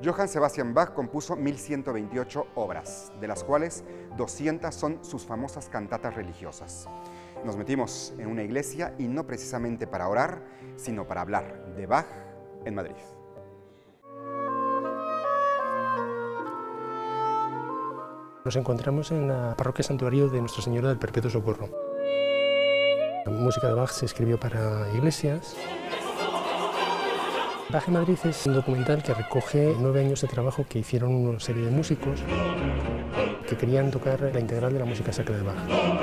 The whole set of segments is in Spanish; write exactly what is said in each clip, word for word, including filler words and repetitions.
Johann Sebastian Bach compuso mil ciento veintiocho obras, de las cuales doscientas son sus famosas cantatas religiosas. Nos metimos en una iglesia y no precisamente para orar, sino para hablar de Bach en Madrid. Nos encontramos en la parroquia santuario de Nuestra Señora del Perpetuo Socorro. La música de Bach se escribió para iglesias. Bach en Madrid es un documental que recoge nueve años de trabajo que hicieron una serie de músicos que querían tocar la integral de la música sacra de Bach.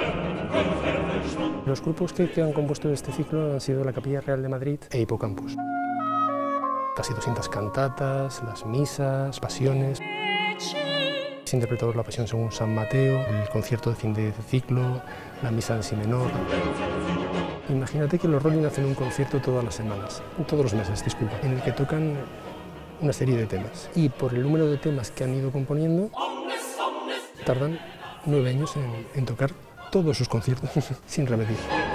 Los grupos que, que han compuesto este ciclo han sido la Capilla Real de Madrid e Hippocampus. Casi doscientas cantatas, las misas, pasiones. Se interpretó la Pasión según San Mateo, el concierto de fin de ciclo, la misa de si menor. Imagínate que los Rolling hacen un concierto todas las semanas, todos los meses, disculpa, en el que tocan una serie de temas. Y por el número de temas que han ido componiendo, tardan nueve años en, en tocar todos sus conciertos, sin remedio.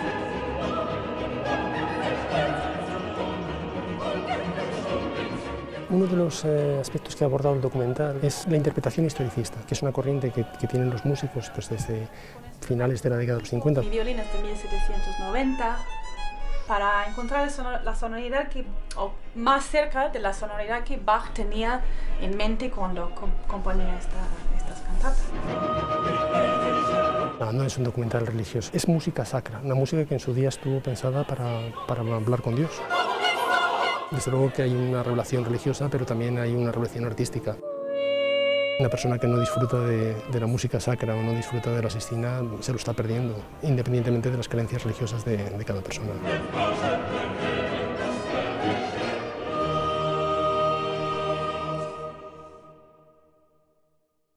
Uno de los eh, aspectos que ha abordado el documental es la interpretación historicista, que es una corriente que, que tienen los músicos pues, desde finales de la década de los cincuenta. Mi violín es de mil setecientos noventa, para encontrar la sonoridad que, o más cerca de la sonoridad que Bach tenía en mente cuando comp componía esta, estas cantatas. No, no es un documental religioso, es música sacra, una música que en su día estuvo pensada para, para hablar con Dios. Desde luego que hay una revelación religiosa, pero también hay una revelación artística. Una persona que no disfruta de, de la música sacra o no disfruta de la Sistina se lo está perdiendo, independientemente de las creencias religiosas de, de cada persona.